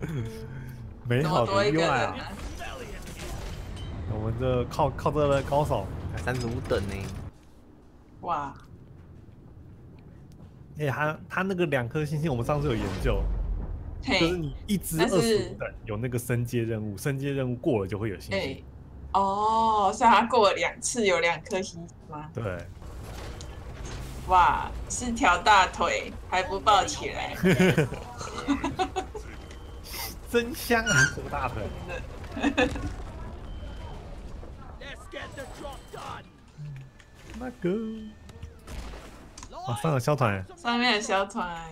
美好的意外啊！ 啊我们这靠这个高手， 35等呢。 哇， 他那个2颗星星，我们上次有研究，就是嘿， 你一只但是 25等有那个升阶任务，升阶任务过了就会有星星。 哦，所以他过了2次有2颗星吗？ 对， 哇，是条大腿还不抱起来， 真香啊！这个大腿。那个，啊，上了小团。 上面的小团，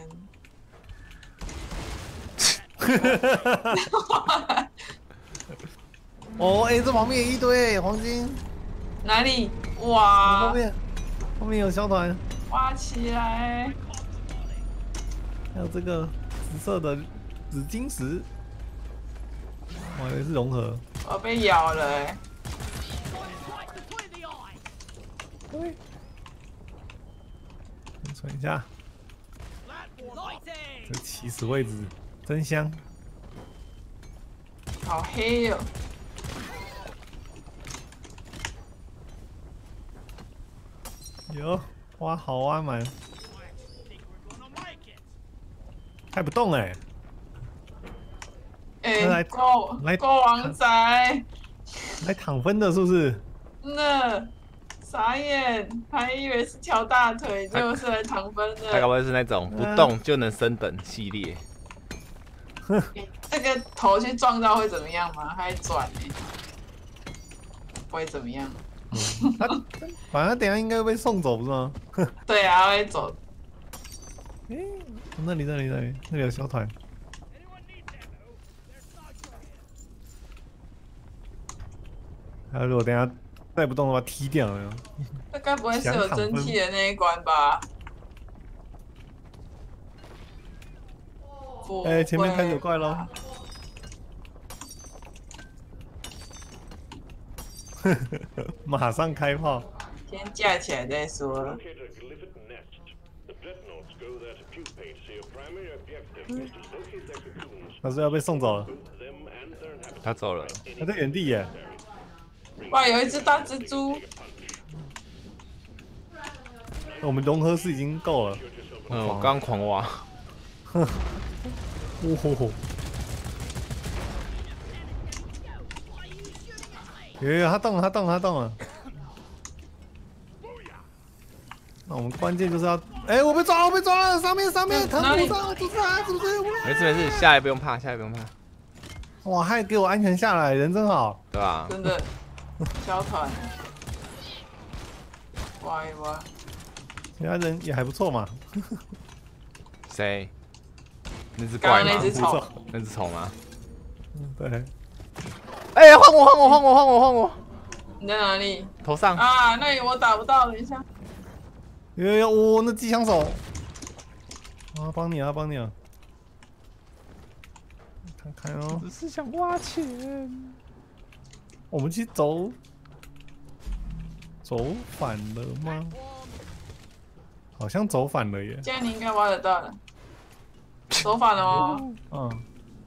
哦，哎，这旁边也一堆黄金， 哪里？哇， 后面有小团， 挖起来， 还有这个紫色的紫晶石，我以为是融合。 我被咬了哎、 对，存一下，这起始位置真香。 好黑哦。 有挖好挖满，开不动哎、来来国王仔， 来躺分的是不是？ 那傻眼，还以为是条大腿，结果是来躺分的。 他该不会是那种不动就能升等系列？ 这个头去撞到会怎么样吗？还转呢、不会怎么样。 他反正等一下应该会被送走不是吗？ 对啊，会走。 那里有小团。他如果等一下再不动的话，踢掉了。 这该不会是有蒸汽的那一关吧？ 哎、前面开始有怪喽。马上开炮。 先架起来再说。 他说要被送走了， 他走了。 他在原地耶。 哇，有一只大蜘蛛。 我们融合是已经够了。 我刚狂挖。 呜呼呼！有，他动了。那我们关键就是要，哎，我被抓了，上面，藤壶上，是不是？ 没事，下来不用怕。 哇，还给我安全下来，人真好， 对吧？ 真的，小团，挖一挖。 其他人也还不错嘛。 谁？那只怪吗？ 刚刚那只虫， 那只虫吗？ 对。 哎，换我！ 你在哪里？ 头上啊，那里我打不到，等一下。 有，那机枪手。啊，帮你啊！看哦。 只是想花钱。 我们去走反了吗？好像走反了耶。 这样你应该挖得到的。走反了吗？ 嗯。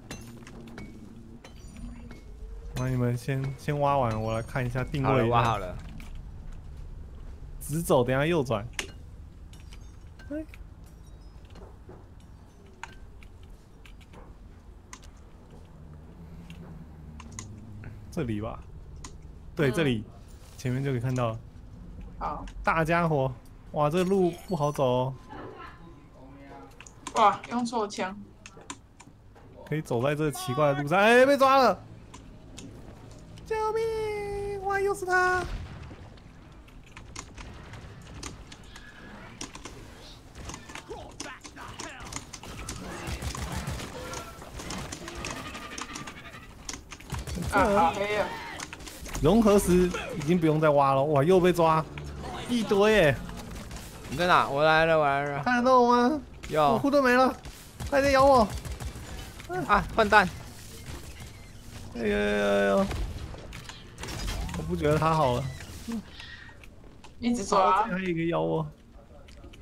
那你们先挖完，我来看一下定位。 挖好了。 直走，等一下右转。这里吧？对，这里前面就可以看到。 好。 大家伙，哇，这个路不好走哦。 哇，用错枪。 可以走在这奇怪的路上，哎，被抓了！救命！哇，又是他！ 好黑啊！ 融合时已经不用再挖了，哇，又被抓一堆耶！ 你在哪？我来了。 看得到我吗？ 有。 护盾没了，快点咬我！ 啊，换弹！ 哎呦！我不觉得他好了。 一直抓。 还有一个咬我。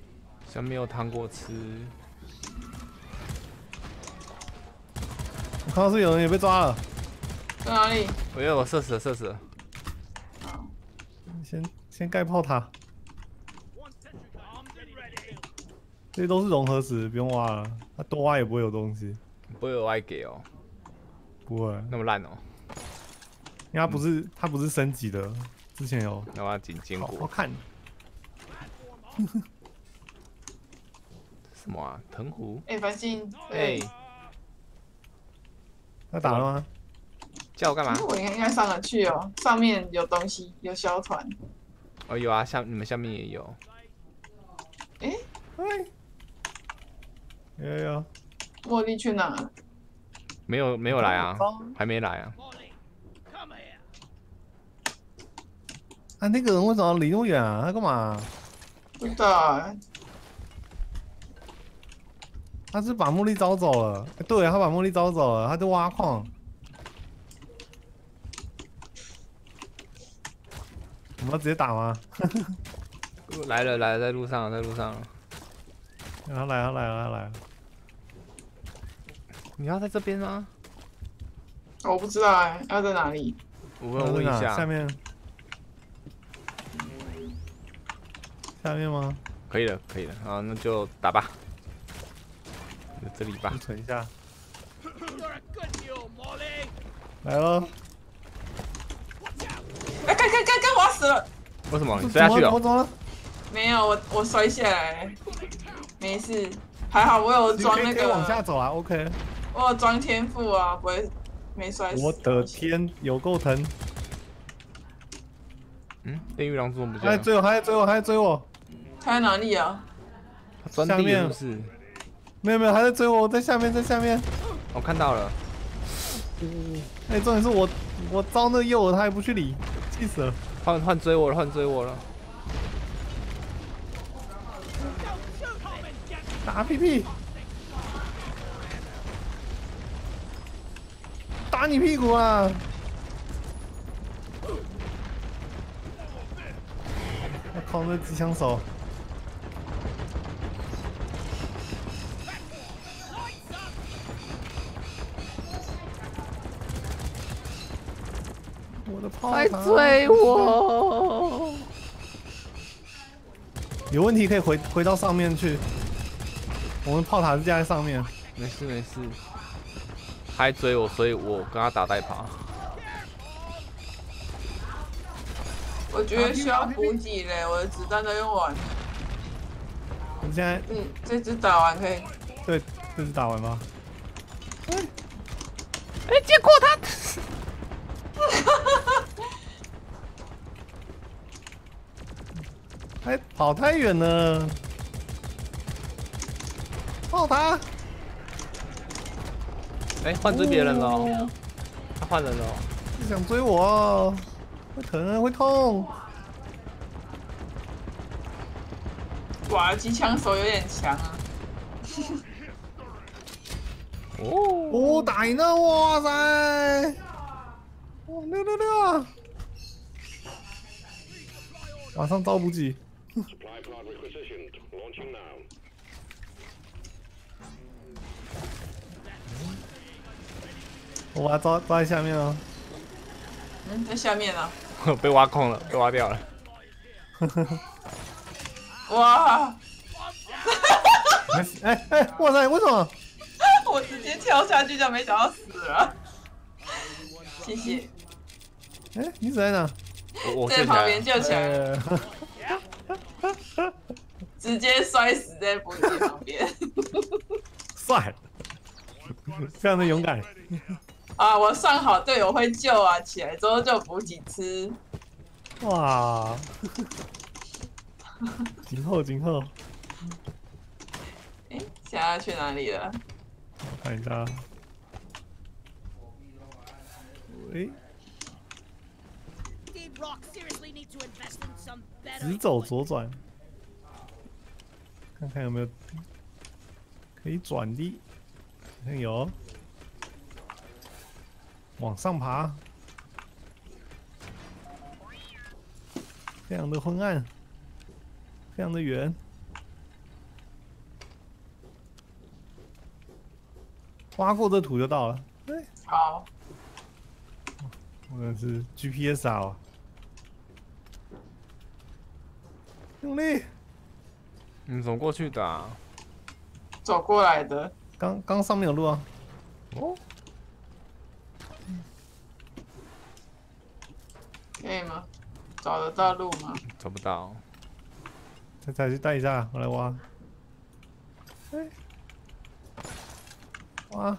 像没有糖果吃。 看到是有人也被抓了， 在哪里？ 我射死了。 好， 先盖炮塔。这些都是融合石，不用挖了。它多挖也不会有东西， 不会有外给哦， 不会， 那么烂哦。 因为它不是升级的，之前有。 那我要捡好果。 看。 什么啊？藤壶？ 哎，繁星， 哎， 他打了吗？ 叫我干嘛？ 我应该上得去哦，上面有东西，有小团。 哦，有啊，你们下面也有。 哎， 有。 茉莉去哪了？ 没有来啊，还没来啊。 啊，那个人为什么要离那么远啊？他干嘛？ 不知道啊。 他是把茉莉招走了。对，他把茉莉招走了，他在挖矿。我们要直接打吗？ 来了，在路上了。 他来了。 你要在这边吗？ 我不知道哎，要在哪里？ 我问一下。 下面吗？ 可以了，好，那就打吧。这里吧。 存一下。来了。 哎，干，我要死了！ 为什么？你摔下去了？ 怎么了？ 没有，我摔下来，没事，还好我有装那个。 往下走啊 ，OK。 我有装天赋啊，不会没摔死。 我的天，有够疼！ 电狱狼怎么不见了？ 还在追我！ 他在哪里啊？ 他钻地了是不是？ 没有，还在追我，在下面。 我看到了。 重点是我招那诱饵，他还不去理，气死了！ 换追我了！ 打屁屁！打你屁股啊！我靠，那机枪手！我的炮还追我！ 有问题可以回到上面去。我们炮塔是架在上面。 没事。他还追我，所以我跟他打代跑。 我觉得需要补给嘞，我的子弹都用完了。 我们现在这只打完可以。 对，这只打完吗？ 结果他。 还跑太远了，炮塔！ 换追别人了。他换人了。 你想追我哦？会疼啊，会痛。 哇，机枪手有点强啊。 哦，打赢了！哇塞！哇，666啊！马上招补给。我把它抓在下面哦。 在下面啊。 被挖空了，被挖掉了。 哇！ 哇塞，为什么？ 我直接跳下去就没想到死了。谢谢。 你死在哪？ 我在旁边救起来。 哎直接摔死在补给旁边。 帅，非常的勇敢。 啊！我算好队友会救啊，起来之后就补给吃。 哇！今后。 现在要去哪里了？ 我看一下。直走左转，看看有没有可以转的。好像有。往上爬，非常的昏暗，非常的远。挖过这土就到了。 好， 我真的是 GPS 啊！用力！ 你怎么过去的、啊？ 走过来的。 刚上面有路啊！ 哦， 可以吗？找得到路吗？ 找不到。 再去带一下，我来挖。哎，挖！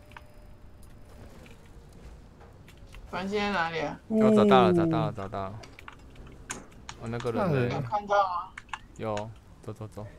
反正现在哪里啊？ 有找到了，找到了，找到了。哦，那个人那人呢？ 有看到吗？ 有，走走走。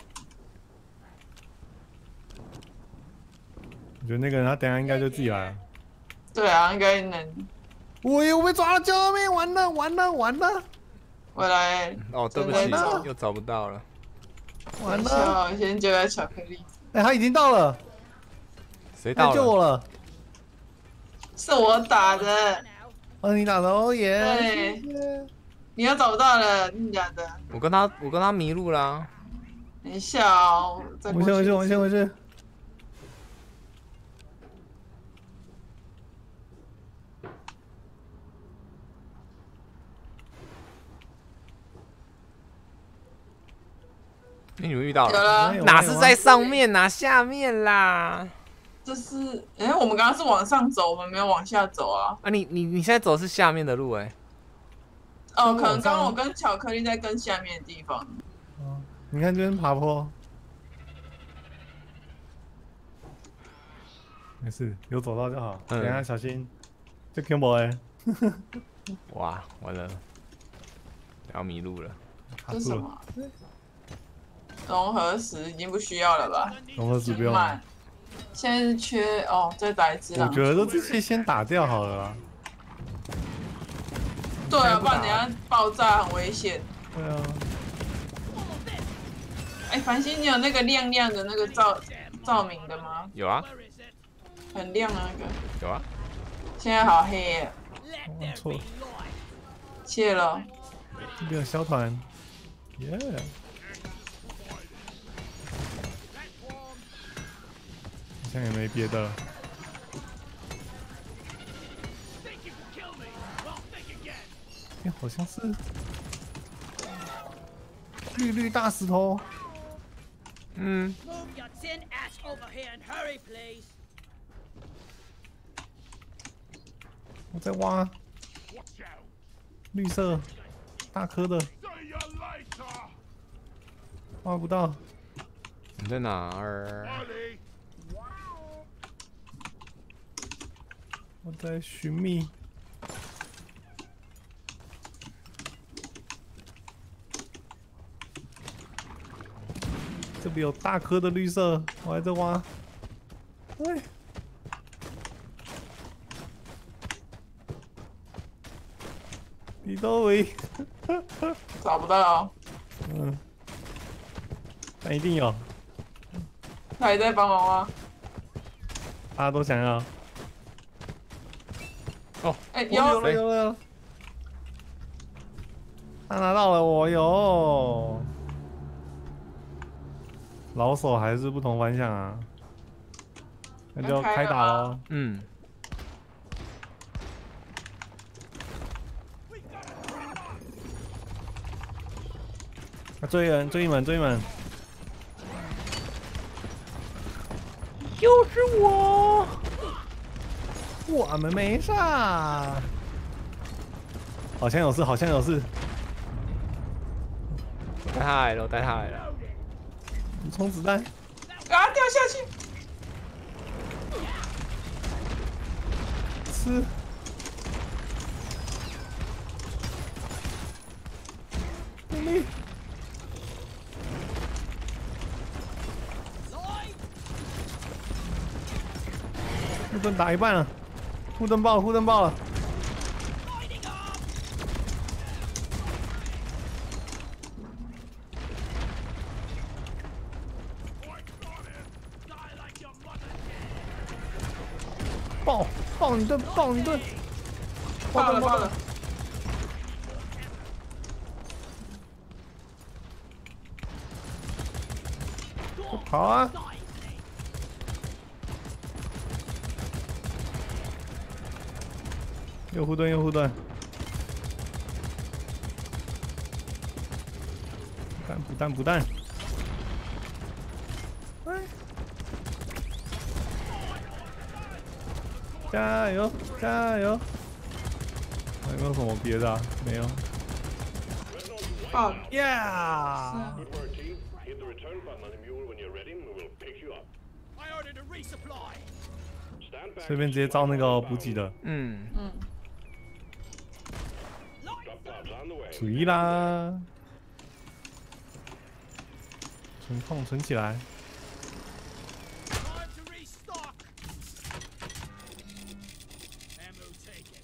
我觉得那个人他等一下应该就自己来了。 对啊，应该能。 我又被抓了！救命！完了完了完了我来。 哦，对不起正在找， 又找不到了。 完等一下了！ 我先救下巧克力。 哎，他已经到了，他谁到了？ 救我了！ 是我打的， 哦，你打的哦耶！ 对谢谢你又找到了，真的假的？ 我跟他迷路啦、 等一下哦，再过我先回去， 一次我先回去。 你们遇到有了？ 了， 哪是在上面哪下面啦？ 这是我们刚刚是往上走，我们没有往下走啊。 啊，你现在走的是下面的路哎、 哦，可能刚刚我跟巧克力在更下面的地方。 哦，你看这边爬坡，没事，有走到就好。等一下小心，这 Q 博哎， 哇，完了，要迷路了。 卡住了。 这是什么？融合石已经不需要了吧？ 融合石不用了满。现在是缺哦，再打一只狼。 我觉得这些先打掉好了啦。 对啊， 现在不打不然等下爆炸很危险。 对啊， 哎，繁星，你有那个亮亮的那个照明的吗？ 有啊， 很亮的那个。 有啊。 现在好黑耶， 我错了， 谢了。 这边有小团，耶！好像也没别的了。哎，好像是绿大石头。 嗯， Move your tin ass over here and hurry, please. 我在挖绿色大颗的，挖不到。 你在哪儿？ 我在寻觅。这边有大颗的绿色，我还在挖。哎，李多维， 找不到， 嗯，但一定有， 他还在帮忙吗？ 大家都想要。 哦， 哎， 有了有了有了，他拿到了，我有。老手还是不同方向啊，那就要开打喽。 嗯， 追人，追你们，追你们！ 就是我。 我们没杀，好像有事，好像有事。 我带他来了，我带他来了。 补充子弹， 啊，掉下去！ 吃。用力！护盾打一半了，护盾爆了，护盾爆了。爆你盾，爆你盾！ 爆了爆了！ 跑啊！ 右护盾，右护盾。补弹，补弹。哎，加油，加油！还有没有什么别的啊？没有。 爆呀！ Good work, team. Hit the return button on the mule when you're ready, and we will pick you up. I ordered a resupply. Stand back. 随便直接招那个补给的， 嗯， Drop pods on the way. 注意啦！存矿存起来。 Time to restock. Ammo taken.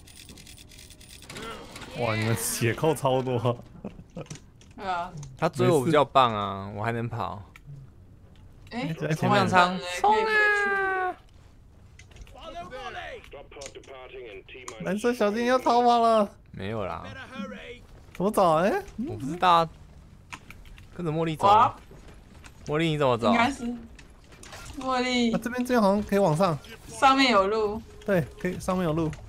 哇，你们血扣超多。 对啊， 他追我比较棒啊，我还能跑。 哎， 在前面仓冲啊！ Follow volley. Drop pod departing in T minus. 蓝色小精灵要逃跑了， 没有啦， Better hurry. 怎么找？哎， 我不知道啊，跟着茉莉走哇啊。，茉莉你怎么走应？该是茉莉啊，这边好像可以往上。 上面有路， 对，可以，上面有路。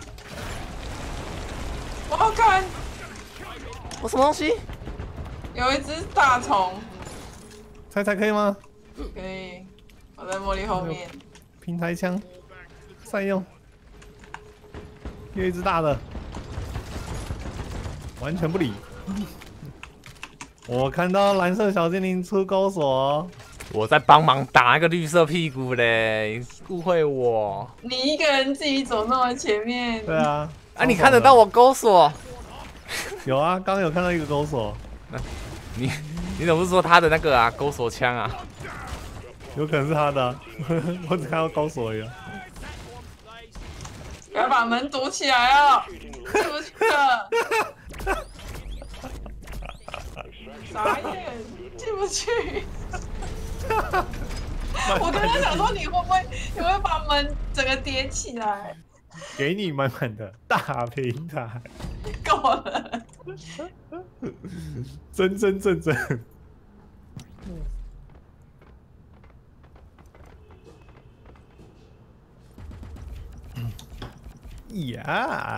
我要看我什么东西？ 有一只大虫， 猜猜可以吗？ 可以，我在茉莉后面。 平台枪，善用。又一只大的，完全不理。我看到蓝色小精灵出钩锁哦， 我在帮忙打那个绿色屁股嘞，你误会我。 你一个人自己走那么前面， 对啊。 啊，你看得到我钩锁？ 有啊，刚刚有看到一个钩锁， 你怎么不说他的那个啊钩锁枪啊？ 有可能是他的啊、我只看到钩锁而已啊。 不要把门堵起来啊！进不去了，傻眼，进不去。我刚刚想说你会把门整个叠起来， 给你满满的大平台， 够了。 真真正正。呀！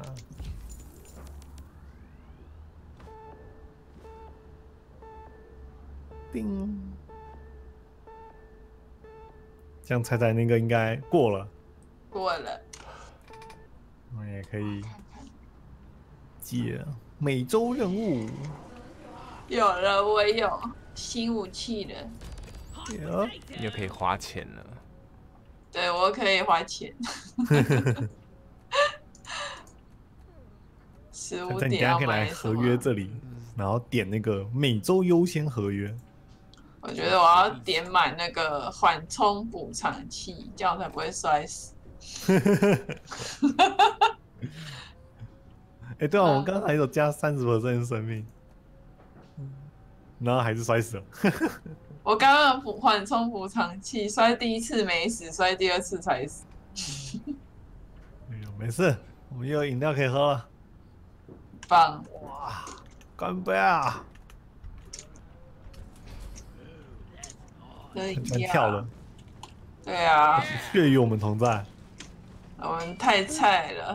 叮！这样猜猜那个应该过了， 过了， 我们也可以解每周任务。 有了，我有新武器了。 有你又可以花钱了。 对，我可以花钱。15 反正你等点要下可以来买什合约么？ 这里，然后点那个每周优先合约。 我觉得我要点满那个缓冲补偿器，这样才不会摔死。 哎、对啊，我们刚刚还有加30%生命，然后还是摔死了。 我刚刚的缓冲补偿器摔第一次没死，摔第二次才死。 哎呦，没事，我们又有饮料可以喝了。 棒！ 干杯啊！ 可以很难呀跳的， 对啊， 血与我们同在。 我们太菜了。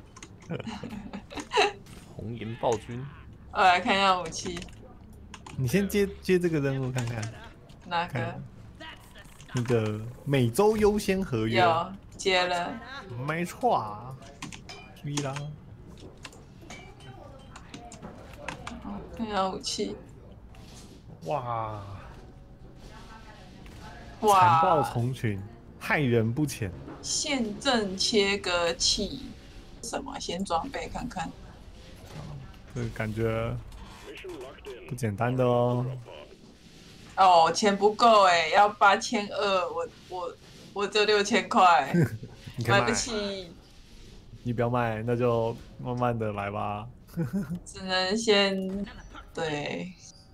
红颜暴君， 我来看一下武器， 你先接这个任务看看， 哪个看那个每周优先合约。 有接了？ 没错啊，注意啦。 看一下武器， 哇，残暴哇， 虫群，害人不浅。 宪政切割器，什么？先装备看看。 这个感觉 Mission locked in. 不简单的哦。 Drop pod. 哦，钱不够哎，要8200，我只有6000块，买不你可以买， 起， 你不要卖，那就慢慢的来吧。 只能先对。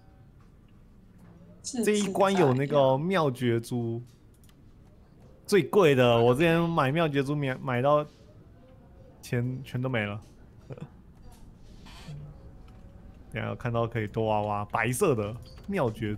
这一关有那个妙绝珠，最贵的，我之前买妙绝珠买到钱全都没了。等一下有看到可以多娃娃，白色的妙绝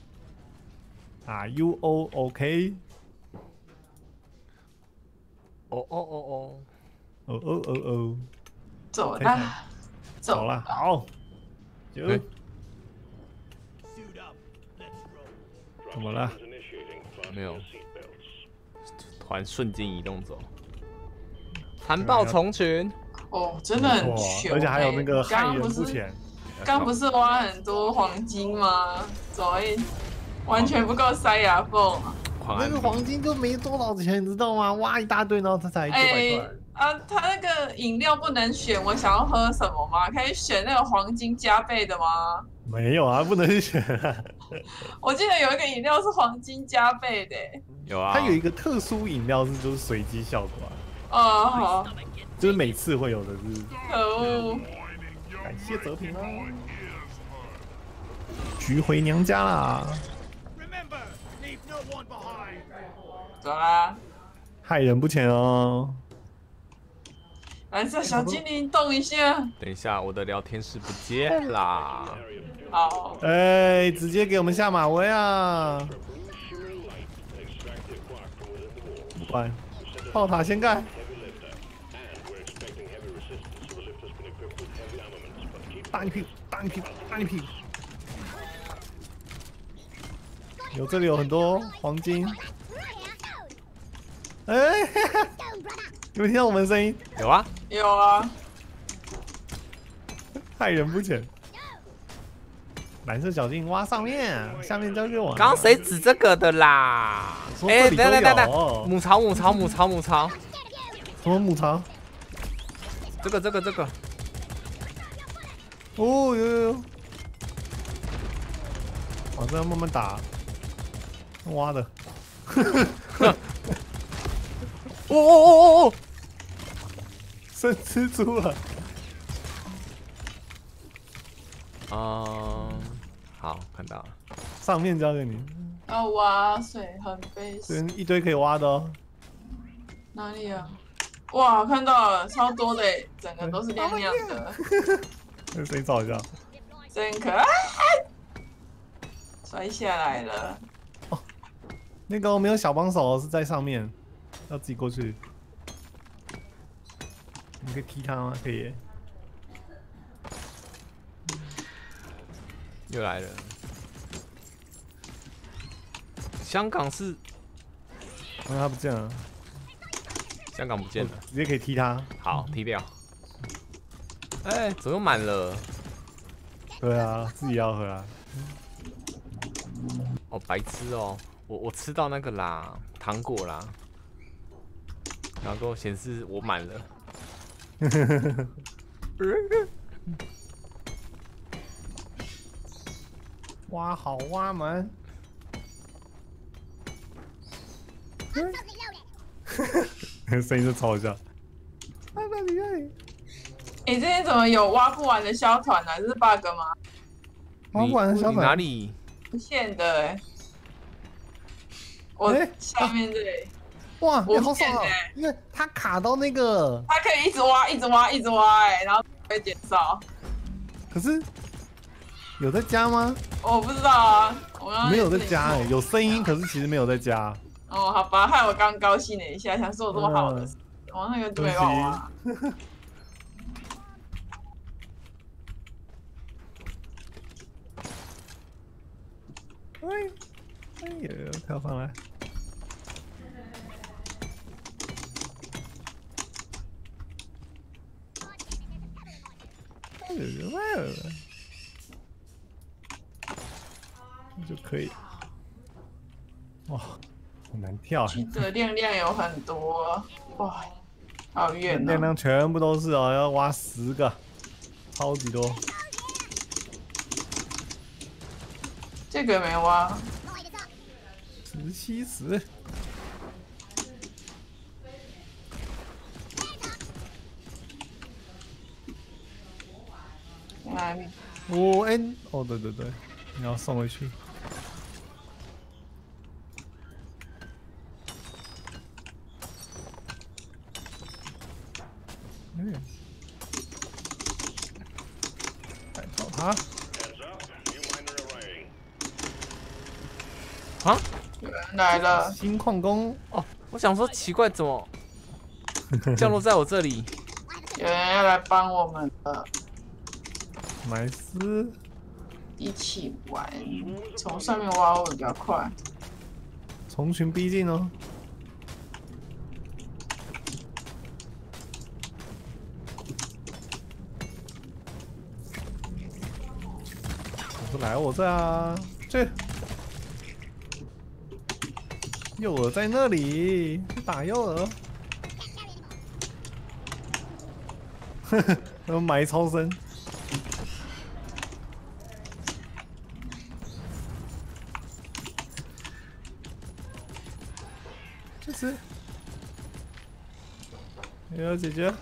珠。Are you all OK？ 哦哦哦哦， 哦哦哦哦， 走啦， 走了，好，就哎 Suit up. Let's roll. 怎么了？ Initiating. 没有 Fasten your seatbelts. 突然瞬间移动走，残暴虫群。 哦，真的很哇穷、 而且还有那个害刚刚不是人不浅， 刚不是挖很多黄金吗？走一完全不够塞牙缝。 狂按那个黄金就没多少钱，你知道吗？挖一大堆，然后它才900块。 他那个饮料不能选我想要喝什么吗？可以选那个黄金加倍的吗？ 没有啊，不能选啊。 我记得有一个饮料是黄金加倍的、 有啊， 它有一个特殊饮料是就是随机效果啊， 哦，好， 就是每次会有的是。 可恶！ 感谢泽平啦，菊回娘家啦， Remember, leave no one behind. 走啦， 害人不浅哦。 蓝色小精灵动一下。 等一下，我的聊天室不见啦。 好， 哎，直接给我们下马威啊！不管，炮塔先盖。打你屁股，打你屁股，打你屁股！有这里有很多黄金。哎，你们听到我们的声音？ 有啊， 有啊， 害人不浅。蓝色小径挖上面，下面交给我。 刚刚谁指这个的啦？ 说这里都有母巢，母巢，母巢，母巢， 什么母巢？ 这个， 哦，有，往这要慢慢打，挖的。 哦， 生蜘蛛了。 好，看到了。 上面交给你， 要挖水很悲这伤。 边一堆可以挖的哦。 哪里啊？哇，看到了，超多的，整个都是亮亮的， 那谁找一下？ 真可爱。摔下来了， 那个没有小帮手是在上面，要自己过去。你可以踢他吗？可以耶。 又来了。香港是他不见了， 香港不见了， 直接可以踢他。 好踢掉。哎，怎么又满了？ 对啊，自己要喝啊。 哦，白痴哦，我吃到那个啦，糖果啦，然后显示我满了。 挖好挖满。声音就超像。 你这边怎么有挖不完的消团呢？这是 bug 吗？ 挖不完的小你粉哪里？ 无限的我下面这里， 哇， 无好爽啊！ 限的因为它卡到那个， 它可以一直挖，一直挖，一直挖，然后不会减少。 可是有在加吗？ 我不知道啊，我刚刚没有在加哎，有声音，可是其实没有在加。 哦，好吧，害我刚高兴了一下，想说我这么好的，我那个对吧？哇， 哎呦，跳上来！哎呦，就可以。哇，好难跳！ 记得亮亮有很多，哇，好远亮哦。 亮全部都是哦，要挖10个，超级多。 这个没挖， 17、10。 哪里？ 哦，对对对，你要送回去。找他。 啊？ 有人来了， 新矿工哦，我想说奇怪，怎么降落在我这里。 有人要来帮我们了， 买丝， 一起玩，从上面挖会比较快。 虫群逼近哦。我说来我这啊，去。诱饵在那里，去打诱饵。呵呵，他们埋超深。去吃。没有姐姐。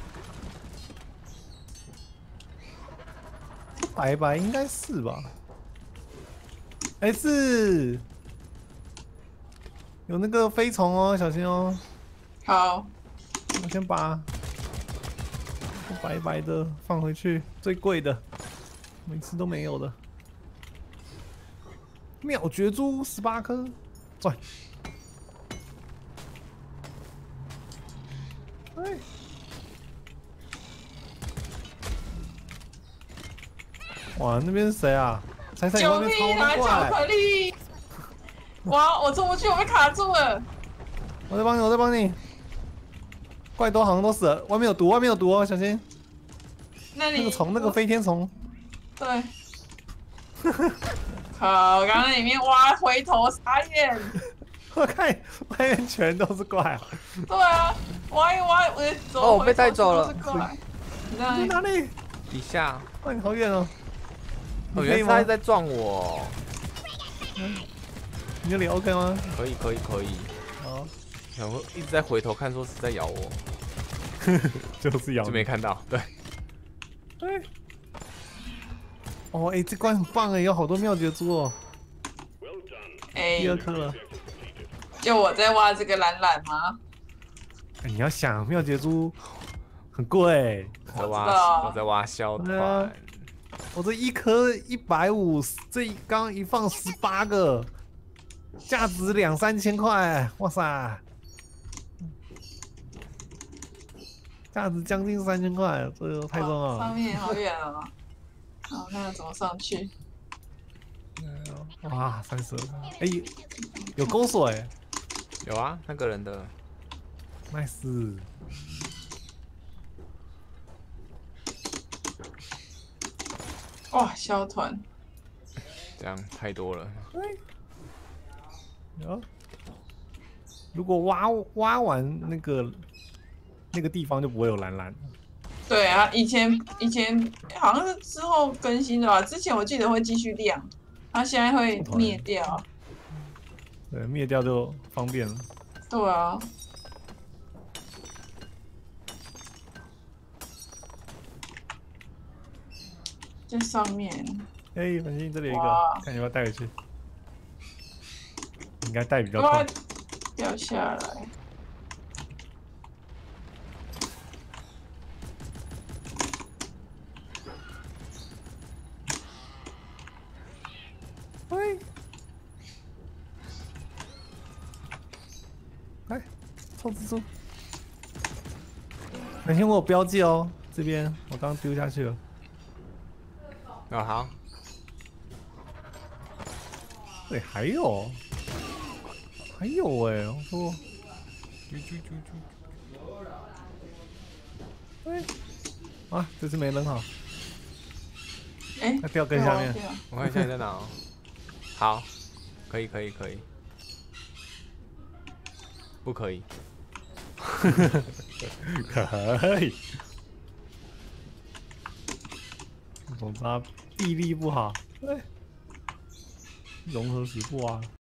白白应该是吧？哎、是。有那个飞虫哦，小心哦！ 好， 我先把白白的放回去，最贵的，每次都没有的。妙绝珠18颗，赚！哎，哇，那边是谁啊？彩彩，你外救面超命啊！ 多怪！ 巧克力！哇，我冲不去，我被卡住了。 我在帮你，我在帮你。怪多好像都死了，外面有毒，外面有毒哦，小心！ 那里那个虫，那个飞天虫。 对。靠！刚刚里面挖回头傻眼。 我看外面全都是怪啊！ 对啊，挖一挖，我走。 哦我被带走了都是怪你在在哪里？ 底下。 哇，你好远哦！ 哦， 你可以吗原来是他在撞我。 你这里 OK 吗？ 可以可以可以。 好， 然后一直在回头看，说是在咬我， 就是咬就没看到。对。 对。哦，哎，这关很棒哎，有好多妙绝珠哦。 哎第2颗了。 就我在挖这个蓝蓝吗？ 哎，你要想妙绝珠很贵， 在我知道挖，我在挖小对啊团。 我这一颗150，这刚一放18个，价值2、3千块，哇塞！价值将近3000块，这个太重了。 上面好远哦。好，那要怎么上去？ 哇，32个，哎，有钩索哎有啊，那个人的。 ，nice。 哇，小团。 这样太多了。 有，如果挖完那个地方就不会有蓝蓝。 对啊，以前好像是之后更新的吧？之前我记得会继续亮，它现在会灭掉。 对，灭掉就方便了。 对啊。在上面。 哎，反正这里有一个哇， 看你要不要带回去。应该带比较哇快。， 掉下来。 喂，来，臭蜘蛛。等一下我有标记哦，这边我刚丢下去了。 哦，好。 对，还有哎，我说，喂，啊，这次没扔好， 哎， 它掉根下面。 我看一下你在哪哦。好，可以可以可以。不可以。 可以。总之它臂力不好，对，融合死不啊。